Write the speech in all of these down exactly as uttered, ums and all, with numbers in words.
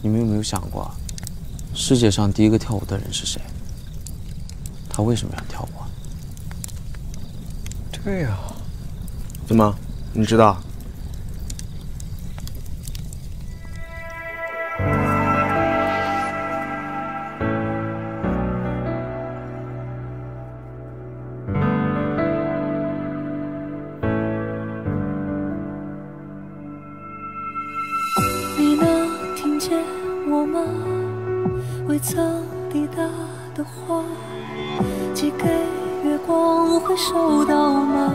你们有没有想过，世界上第一个跳舞的人是谁？他为什么要跳舞啊？ 对呀，怎么，你知道？ 未曾抵达的花，寄给月光，会收到吗？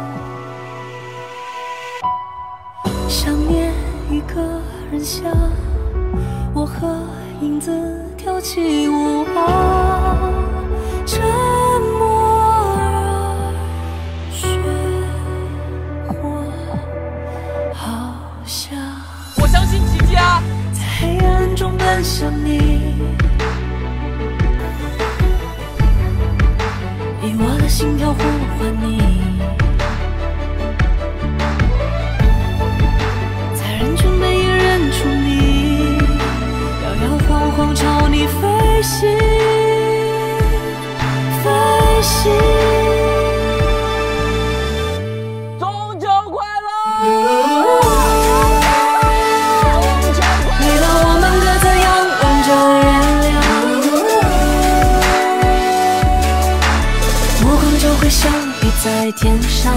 想念一个人下，我和影子跳起舞啊，沉默让雪花，好像我相信奇迹啊！ 在黑暗中奔向你。 以我的心跳呼唤你，在人群被也认出你，摇摇晃晃朝你飞行，飞行。 中秋快乐！ 每当我们各自仰望着月亮。 就会相遇在天上，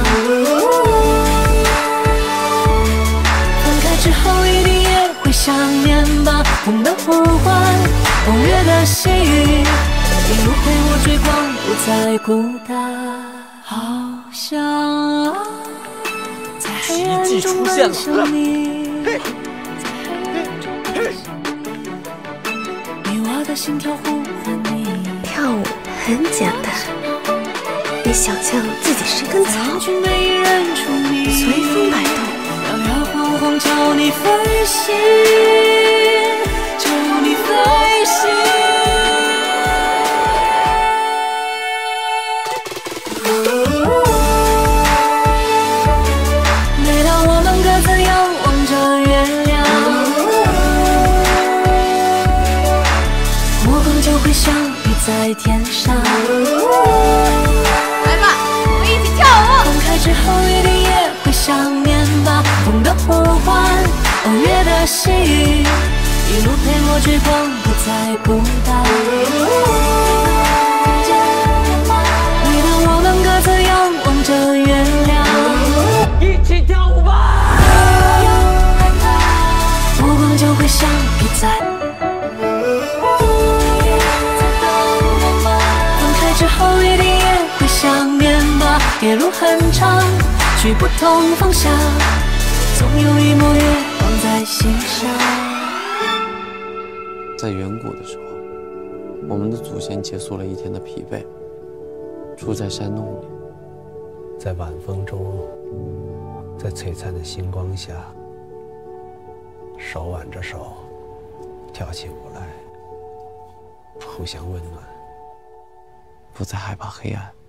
分开之后一定也会想念吧。风的呼唤，皓月的细雨，一路陪我追光，不再孤单。好像在黑暗中奔向你，以我的心跳呼唤你。 跳舞很简单。 你想象自己是根草，随风摆动， 摇摇晃晃朝你飞行，朝你飞行。每当我们各自仰望着月亮，目光就会相遇在天上。 之后一定也会想念吧，风的呼唤，皓月的细雨，一路陪我追光，不再孤单。每当我们各自仰望着月亮， 一起跳舞吧， 目光就会相遇在。分开之后一定也会想念吧。 夜路很长，去不同方向，总有一抹月光在心上。 在远古的时候，我们的祖先结束了一天的疲惫，住在山洞里， 在晚风中，在璀璨的星光下，手挽着手，跳起舞来，互相温暖， 不再害怕黑暗。